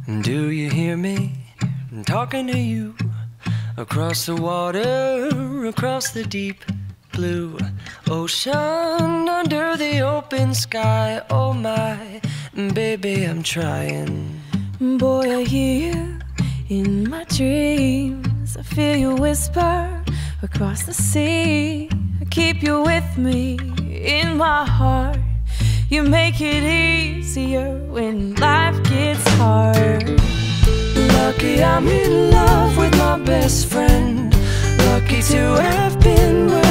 Do you hear me? I'm talking to you. Across the water, across the deep blue ocean, under the open sky. Oh my, baby, I'm trying. Boy, I hear you in my dreams. I feel you whisper across the sea. I keep you with me in my heart. You make it easier when life gets hard. Lucky I'm in love with my best friend. Lucky to have been where